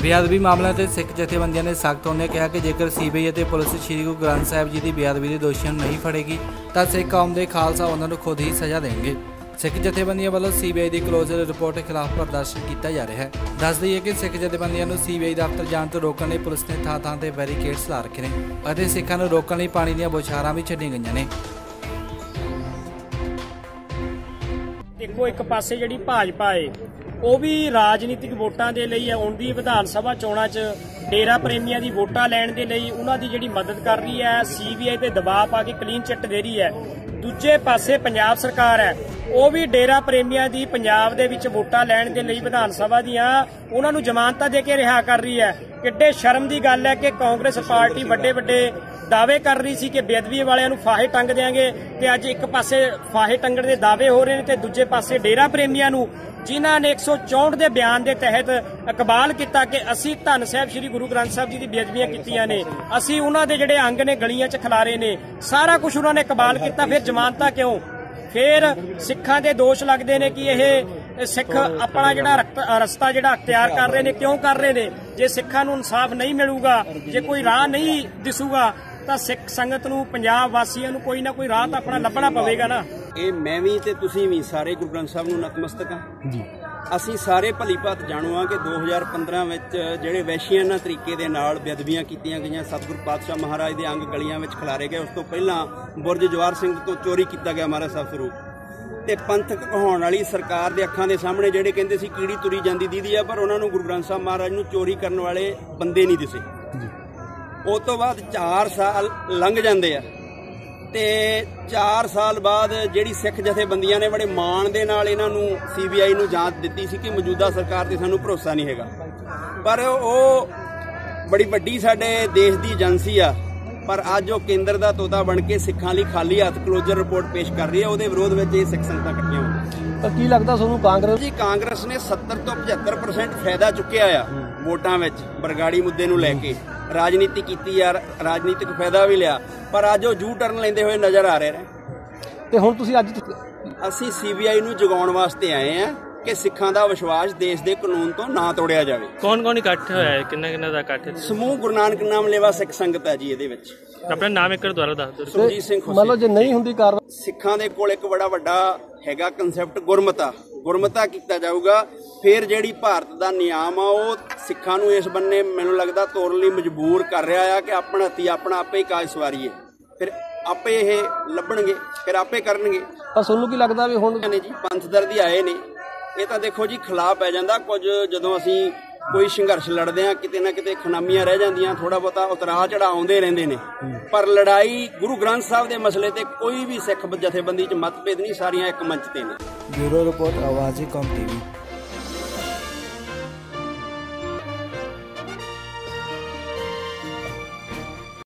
ਬੇਅਦਬੀ ਮਾਮਲਿਆਂ ਤੇ ਸਿੱਖ ਜਥੇਬੰਦੀਆਂ ਨੇ ਸਖਤ ਹੋਣੇ ਕਿਹਾ ਕਿ ਜੇਕਰ ਸੀਬੀਆਈ ਅਤੇ ਪੁਲਿਸ ਸ੍ਰੀ ਗੁਰੂ ਗ੍ਰੰਥ ਸਾਹਿਬ ਜੀ ਦੀ ਬੇਅਦਬੀ ਦੇ ਦੋਸ਼ੀਆਂ ਨੂੰ ਨਹੀਂ ਫੜੇਗੀ ਤਾਂ ਸਿੱਖ ਕੌਮ ਦੇ ਖਾਲਸਾ ਉਹਨਾਂ ਨੂੰ ਖੁਦ ਹੀ ਸਜ਼ਾ ਦੇਣਗੇ। ਸਿੱਖ ਜਥੇਬੰਦੀਆਂ ਵੱਲੋਂ ਸੀਬੀਆਈ ਦੀ ਕਲੋਜ਼ਰ ਰਿਪੋਰਟ ਖਿਲਾਫ ਪ੍ਰਦਰਸ਼ਨ ਕੀਤਾ ਜਾ ਰਿਹਾ ਹੈ। ਦੱਸ ਦਈਏ ਕਿ ਸਿੱਖ ਜਥੇਬੰਦੀਆਂ ਨੂੰ ਸੀਬੀਆਈ ਦਫ਼ਤਰ ਜਾਣ ਤੋਂ ਰੋਕਣ ਲਈ ਪੁਲਿਸ ਨੇ ਥਾਂ-ਥਾਂ ਤੇ ਬੈਰੀਕੇਡਸ ਲਾ ਰੱਖੇ ਨੇ ਅਤੇ ਸਿੱਖਾਂ ਨੂੰ ਰੋਕਣ ਲਈ ਪਾਣੀ ਦੀਆਂ ਬੌਛਾਰਾਂ ਵੀ ਛੱਡੀਆਂ ਗਈਆਂ ਨੇ। देखो एक पासे जिहड़ी भाजपा है ਉਹ ਵੀ ਰਾਜਨੀਤਿਕ ਵੋਟਾਂ ਦੇ ਲਈ ਆਉਂਦੀ ਵਿਧਾਨ ਸਭਾ ਚੋਣਾਂ 'ਚ ਡੇਰਾ ਪ੍ਰੇਮੀਆਂ ਦੀ ਵੋਟਾਂ ਲੈਣ ਦੇ ਲਈ ਉਹਨਾਂ ਦੀ ਜਿਹੜੀ ਮਦਦ ਕਰ ਰਹੀ ਹੈ, ਸੀਬੀਆਈ ਤੇ ਦਬਾਅ ਪਾ ਕੇ ਕਲੀਨ ਚਿੱਟ ਦੇ ਰਹੀ ਹੈ। ਦੂਜੇ ਪਾਸੇ ਪੰਜਾਬ ਸਰਕਾਰ ਹੈ ਉਹ ਵੀ ਡੇਰਾ ਪ੍ਰੇਮੀਆਂ ਦੀ ਪੰਜਾਬ ਦੇ ਵਿੱਚ ਵੋਟਾਂ ਲੈਣ ਦੇ ਲਈ ਵਿਧਾਨ ਸਭਾ ਦੀਆਂ ਉਹਨਾਂ ਨੂੰ ਜ਼ਮਾਨਤਾਂ ਦੇ ਕੇ ਰਿਹਾ ਕਰ ਰਹੀ ਹੈ। ਕਿੱਡੇ ਸ਼ਰਮ ਦੀ ਗੱਲ ਹੈ ਕਿ ਕਾਂਗਰਸ ਪਾਰਟੀ ਵੱਡੇ ਦਾਅਵੇ ਕਰ ਰਹੀ ਸੀ ਕਿ ਬੇਅਦਬੀ ਵਾਲਿਆਂ ਨੂੰ ਫਾਹੇ ਟੰਗ ਦੇਾਂਗੇ ਤੇ ਅੱਜ ਇੱਕ ਪਾਸੇ ਫਾਹੇ ਟੰਗਣ ਦੇ ਦਾਅਵੇ ਹੋ ਰਹੇ ਨੇ ਤੇ ਦੂਜੇ ਪਾਸੇ ਡੇਰਾ ਪ੍ਰੇਮੀਆਂ ਨੂੰ ਜਿਨ੍ਹਾਂ ਨੇ 164 ਦੇ ਬਿਆਨ ਦੇ ਤਹਿਤ ਇਕਬਾਲ ਕੀਤਾ ਕਿ ਅਸੀਂ ਧੰਨ ਸਾਹਿਬ ਸ੍ਰੀ ਗੁਰੂ ਗ੍ਰੰਥ ਸਾਹਿਬ ਜੀ ਦੀ ਬੇਅਦਬੀਆਂ ਕੀਤੀਆਂ ਨੇ, ਅਸੀਂ ਉਹਨਾਂ ਦੇ ਜਿਹੜੇ ਅੰਗ ਨੇ ਗਲੀਆਂ 'ਚ ਖਿਲਾਰੇ ਨੇ, ਸਾਰਾ ਕੁਝ ਉਹਨਾਂ ਨੇ ਇਕਬਾਲ ਕੀਤਾ। ਫਿਰ ਜ਼ਮਾਨਤਾਂ ਕਿਉਂ? ਫਿਰ ਸਿੱਖਾਂ ਦੇ ਦੋਸ਼ ਲੱਗਦੇ ਨੇ ਕਿ ਇਹ ਸਿੱਖ ਆਪਣਾ ਜਿਹੜਾ ਰਸਤਾ ਜਿਹੜਾ ਅਖਤਿਆਰ ਕਰ ਰਹੇ ਨੇ, ਕਿਉਂ ਕਰ ਰਹੇ ਨੇ? ਜੇ ਸਿੱਖਾਂ ਨੂੰ ਇਨਸਾਫ ਨਹੀਂ ਮਿਲੂਗਾ, ਜੇ ਕੋਈ ਰਾਹ ਨਹੀਂ ਦਿਸੂਗਾ ਤਾਂ ਸਿੱਖ ਸੰਗਤ ਨੂੰ, ਪੰਜਾਬ ਵਾਸੀਆਂ ਨੂੰ ਕੋਈ ਨਾ ਕੋਈ ਰਾਹ ਤਾਂ ਆਪਣਾ ਲੱਭਣਾ ਪਵੇਗਾ ਨਾ। ਇਹ ਮੈਂ ਵੀ ਤੇ ਤੁਸੀਂ ਵੀ ਸਾਰੇ ਗੁਰੂ ਗ੍ਰੰਥ ਸਾਹਿਬ ਨੂੰ ਨਤਮਸਤਕ ਹਾਂ ਜੀ। ਅਸੀਂ ਸਾਰੇ ਭਲੀ ਭਾਤ ਜਾਣੂ ਹਾਂ ਕਿ 2015 ਵਿੱਚ ਜਿਹੜੇ ਵੈਸ਼ੀਆਨਾ ਤਰੀਕੇ ਦੇ ਨਾਲ ਬੇਅਦਬੀਆਂ ਕੀਤੀਆਂ ਗਈਆਂ, ਸਤਿਗੁਰੂ ਪਾਤਸ਼ਾਹ ਮਹਾਰਾਜ ਦੇ ਅੰਗ ਗਲੀਆਂ ਵਿੱਚ ਖਿਲਾਰੇ ਗਏ। ਉਸ ਤੋਂ ਪਹਿਲਾਂ ਬੁਰਜ ਜਵਾਹਰ ਸਿੰਘ ਤੋਂ ਚੋਰੀ ਕੀਤਾ ਗਿਆ ਮਹਾਰਾਜ ਸਾਹਿਬ ਸਰੂਪ ਤੇ ਪੰਥਕ ਕਹਾਉਣ ਵਾਲੀ ਸਰਕਾਰ ਦੇ ਅੱਖਾਂ ਦੇ ਸਾਹਮਣੇ ਜਿਹੜੇ ਕਹਿੰਦੇ ਸੀ ਕੀੜੀ ਤੁਰੀ ਜਾਂਦੀ ਦੀਦੀ ਆ, ਪਰ ਉਹਨਾਂ ਨੂੰ ਗੁਰੂ ਗ੍ਰੰਥ ਸਾਹਿਬ ਮਹਾਰਾਜ ਨੂੰ ਚੋਰੀ ਕਰਨ ਵਾਲੇ ਬੰਦੇ ਨਹੀਂ ਦਿਸੇ। ਉਸ ਤੋਂ ਬਾਅਦ 4 ਸਾਲ ਲੰਘ ਜਾਂਦੇ ਆ ਤੇ 4 ਸਾਲ ਬਾਅਦ ਜਿਹੜੀ ਸਿੱਖ ਜਥੇਬੰਦੀਆਂ ਨੇ ਬੜੇ ਮਾਣ ਦੇ ਨਾਲ ਇਹਨਾਂ ਨੂੰ ਸੀਬੀਆਈ ਨੂੰ ਜਾਂਚ ਦਿੱਤੀ ਸੀ ਕਿ ਮੌਜੂਦਾ ਸਰਕਾਰ ਤੇ ਸਾਨੂੰ ਭਰੋਸਾ ਨਹੀਂ ਹੈਗਾ, ਪਰ ਉਹ ਬੜੀ ਵੱਡੀ ਸਾਡੇ ਦੇਸ਼ ਦੀ ਏਜੰਸੀ ਆ, ਪਰ ਅੱਜ ਉਹ ਕੇਂਦਰ ਦਾ ਤੋਤਾ ਬਣ ਕੇ ਸਿੱਖਾਂ ਲਈ ਖਾਲੀ ਹੱਥ ਕਲੋਜ਼ਰ ਰਿਪੋਰਟ ਪੇਸ਼ ਕਰ ਰਹੀ ਹੈ। ਉਹਦੇ ਵਿਰੋਧ ਵਿੱਚ ਇਹ ਸਿੱਖ ਸੰਗਤਾਂ ਇਕੱਠੀਆਂ ਹੋਈਆਂ। ਤਾਂ ਕੀ ਲੱਗਦਾ ਤੁਹਾਨੂੰ ਕਾਂਗਰਸ ਨੇ 70 ਤੋਂ 75% ਫਾਇਦਾ ਚੁੱਕਿਆ ਆ ਵੋਟਾਂ ਵਿੱਚ ਬਰਗਾੜੀ ਮੁੱਦੇ ਨੂੰ ਲੈ ਕੇ, ਰਾਜਨੀਤੀ ਕੀਤੀ ਆ, ਰਾਜਨੀਤਿਕ ਫਾਇਦਾ ਵੀ ਲਿਆ, ਪਰ ਅੱਜ ਉਹ ਯੂ ਟਰਨ ਲੈਂਦੇ ਹੋਏ ਨਜ਼ਰ ਆ ਰਹੇ ਨੇ। ਤੇ ਹੁਣ ਤੁਸੀਂ ਅਸੀਂ ਸੀਬੀਆਈ ਨੂੰ ਜਗਾਉਣ ਵਾਸਤੇ ਆਏ ਆ ਕਿ ਸਿੱਖਾਂ ਦਾ ਵਿਸ਼ਵਾਸ ਦੇਸ਼ ਦੇ ਕਾਨੂੰਨ ਤੋਂ ਨਾ ਤੋੜਿਆ ਜਾਵੇ। ਕੌਣ ਇਕੱਠ ਹੋਇਆ ਹੈ? ਕਿੰਨਾ ਦਾ ਇਕੱਠ? ਸਮੂਹ ਗੁਰੂ ਨਾਨਕ ਨਾਮ ਲੇਵਾ ਸਿੱਖ ਸੰਗਤ ਹੈ ਜੀ। ਇਹਦੇ ਵਿੱਚ ਆਪਣਾ ਨਾਮ ਇੱਕ ਦੁਆਰਾ ਦੱਸ ਦਿਓ। ਸੁਰਜੀਤ ਸਿੰਘ। ਮੰਨ ਜੇ ਨਹੀਂ ਹੁੰਦੀ ਕਾਰਵਾਈ, ਸਿੱਖਾਂ ਦੇ ਕੋਲ ਇੱਕ ਬੜਾ ਵੱਡਾ ਹੈਗਾ ਕੰਸੈਪਟ ਗੁਰਮਤਾ ਕੀਤਾ ਜਾਊਗਾ। ਫਿਰ ਜਿਹੜੀ ਭਾਰਤ ਦਾ ਨਿਯਮ ਆ ਉਹ ਸਿੱਖਾਂ ਨੂੰ ਇਸ ਬੰਨੇ ਮੈਨੂੰ ਲੱਗਦਾ ਤੋਰਨ ਲਈ ਮਜਬੂਰ ਕਰ ਰਿਹਾ ਆ ਕਿ ਆਪਣਾ ਹੱਥੀ ਆਪਣਾ ਆਪੇ ਹੀ ਕਾਜ ਸਵਾਰੀਏ, ਫਿਰ ਆਪੇ ਇਹ ਲੱਭਣਗੇ, ਫਿਰ ਆਪੇ ਕਰਨਗੇ। ਪਰ ਤੁਹਾਨੂੰ ਕੀ ਲੱਗਦਾ ਵੀ ਹੁਣ ਨੇ ਜੀ ਪੰਥ ਦਰਦੀ ਆਏ ਨੇ, ਇਹ ਤਾਂ ਦੇਖੋ ਜੀ ਖਿਲਾਫ ਪੈ ਜਾਂਦਾ ਕੁਝ। ਜਦੋਂ ਅਸੀਂ ਕੋਈ ਸੰਘਰਸ਼ ਲੜਦੇ ਹਾਂ ਕਿਤੇ ਨਾ ਕਿਤੇ ਖਨਾਮੀਆਂ ਰਹਿ ਜਾਂਦੀਆਂ, ਥੋੜਾ ਬਹੁਤਾ ਉਤਰਾਅ ਚੜ੍ਹਾਅ ਆਉਂਦੇ ਰਹਿੰਦੇ ਨੇ, ਪਰ ਲੜਾਈ ਗੁਰੂ ਗ੍ਰੰਥ ਸਾਹਿਬ ਦੇ ਮਸਲੇ ਤੇ ਕੋਈ ਵੀ ਸਿੱਖ ਜਥੇਬੰਦੀ 'ਚ ਮਤਭੇਦ ਨਹੀਂ, ਸਾਰੀਆਂ ਇੱਕ ਮੰਚ ਤੇ ਨੇ। Bureau report Awaz e Qaum TV।